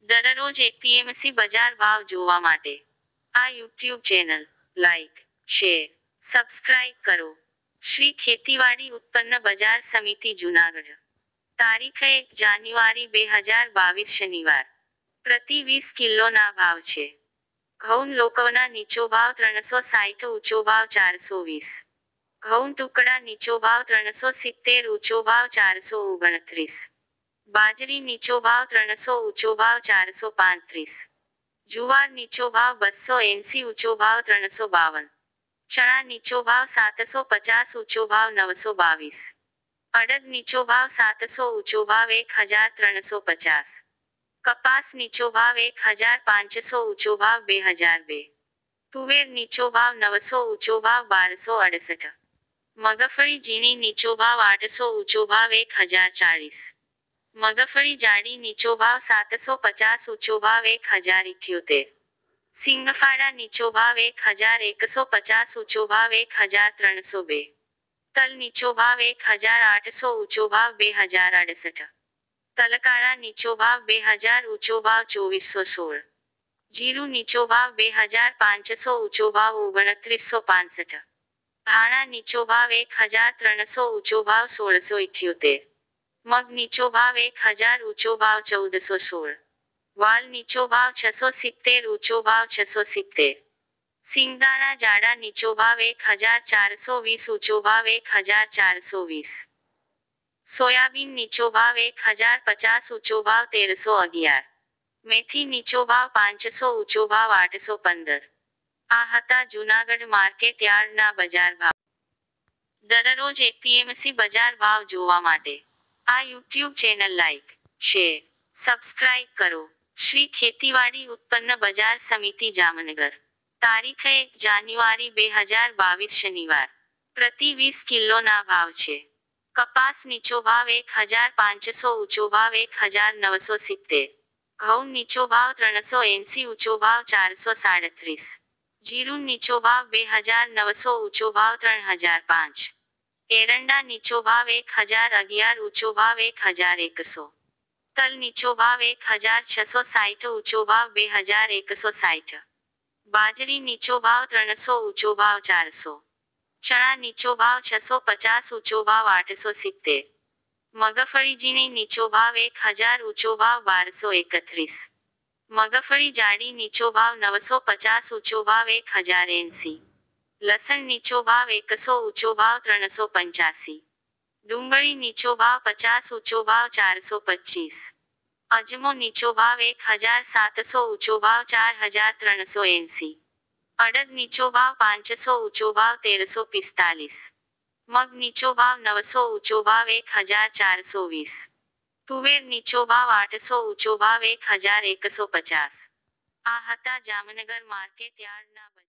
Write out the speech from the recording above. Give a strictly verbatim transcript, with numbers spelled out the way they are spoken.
દરરોજ એપીએમસી બજાર ભાવ જોવા માટે આ YouTube channel like, share, subscribe કરો. શ્રી ખેતીવાડી ઉત્પન્ન બજાર સમિતિ જૂનાગઢ. તારીખ એક જાન્યુઆરી બે હજાર બાવીસ શનિવાર. પ્રતિ વીસ કિલોના ભાવ છે. ઘઉં લોકવના નીચો ભાવ ત્રણસો સાઠ, ઊંચો ભાવ ચારસો વીસ. ઘઉં ટુકડા નીચો ભાવ ત્રણસો સિત્તેર, ઊંચો ભાવ ચારસો ઓગણત્રીસ. બાજરી નીચો ભાવ ત્રણસો, ઊંચો ભાવ ચારસો પાંત્રીસ. જુવાર નીચો ભાવ બસો એંસી, ઊંચો ભાવ ત્રણસો બાવન. ચણા નીચો ભાવ સાતસો પચાસ, ઊંચો ભાવ નવસો બાવીસ. અડદ નીચો ભાવ સાતસો, ઊંચો ભાવ એક હજાર ત્રણસો પચાસ. કપાસ નીચો ભાવ એક હજાર પાંચસો, ઊંચો ભાવ બે હજાર બે. તુવેર નીચો ભાવ નવસો, ઊંચો ભાવ બારસો અડસઠ. મગફળી ઝીણી નીચો ભાવ આઠસો, ઊંચો ભાવ એક હજાર ચાળીસ. મગફળી જાડી નીચો ભાવ સાતસો પચાસ, ઊંચો ભાવ એક હજાર ઇઠ્યોતેર. સિંગફાડા નીચો ભાવ એક હજાર એકસો પચાસ, ઊંચો ભાવ એક હજાર ત્રણસો બે. તલ નીચો ભાવ એક હજાર આઠસો, ઊંચો ભાવ બે હજાર અડસઠ. તલકાળા નીચો ભાવ બે હજાર, ઊંચો ભાવ ચોવીસો સોળ. જીરું નીચો ભાવ બે હજાર પાંચસો, ઊંચો ભાવ ઓગણત્રીસો પાંસઠ. ધાણા નીચો ભાવ એક હજાર ત્રણસો, ઊંચો ભાવ સોળસો ઇઠ્યોતેર. મગ નીચો ભાવ એક હજાર, ઊંચો ભાવ ચૌદસો સોળ. વાલ નીચો ભાવ છસો સિત્તેર, ઊંચો ભાવ છસો સિત્તેર. સિંગદાણા જાડા નીચો ભાવ એક હજાર ચારસો વીસ, ઊંચો ભાવ એક હજાર ચારસો વીસ. સોયાબીન નીચો ભાવ એક હજાર પચાસ, ઊંચો ભાવ તેરસો અગિયાર. મેથી નીચો ભાવ પાંચસો, ઊંચો ભાવ આઠસો પંદર. આ હતા જૂનાગઢ માર્કેટ યાર્ડના બજાર ભાવ. દરરોજ એપીએમસી બજાર ભાવ જોવા માટે આ YouTube channel like, share, subscribe કરો. શ્રી ખેતીવાડી ઉત્પન્ન બજાર સમિતિ જામનગર. તારીખ એક જાન્યુઆરી બે હજાર બાવીસ શનિવાર. પ્રતિ વીસ કિલોના ભાવ છે. કપાસ નીચો ભાવ એક હજાર પાંચસો, ઊંચો ભાવ એક હજાર નવસો સિત્તેર. ઘઉં નીચો ભાવ ત્રણસો એંસી, ઊંચો ભાવ ચારસો સાડત્રીસ. જીરું નીચો ભાવ બે હજાર નવસો, ઊંચો ભાવ ત્રણ હજાર પાંચ. એરંડા નીચો ભાવ એક હજાર અગિયાર, ઊંચો ભાવ એક હજાર એકસો. તલ નીચો ભાવ એક હજાર છસો સાઠ, ઊંચો ભાવ બે હજાર એકસો સાઠ. બાજરી નીચો ભાવ ત્રણસો, ઊંચો ભાવ ચારસો. ચણા નીચો ભાવ છસો પચાસ, ઊંચો ભાવ આઠસો સિત્તેર. મગફળી ઝીણી નીચો ભાવ એક હજાર, ઊંચો ભાવ બારસો એકત્રીસ. મગફળી જાડી નીચો ભાવ નવસો પચાસ, ઊંચો ભાવ એક હજાર એંસી. લસણ નીચો ભાવ એકસો, ઊંચો ભાવ ત્રણસો પંચ્યાસી. ડુંગળી નીચો ભાવ પચાસ, ઊંચો ભાવ ચારસો પચીસ. અજમો નીચો ભાવ એક હજાર સાતસો, ઊંચો ભાવ ચાર હજાર ત્રણસો એંસી. અડદ નીચો ભાવ પાંચસો, ઊંચો ભાવ તેરસો પિસ્તાલીસ. મગ નીચો ભાવ નવસો, ઊંચો ભાવ એક હજાર ચારસો વીસ. તુવેર નીચો ભાવ આઠસો, ઊંચો ભાવ એક હજાર એકસો પચાસ. આ હતા જામનગર માર્કેટ યાર્ડના બજાર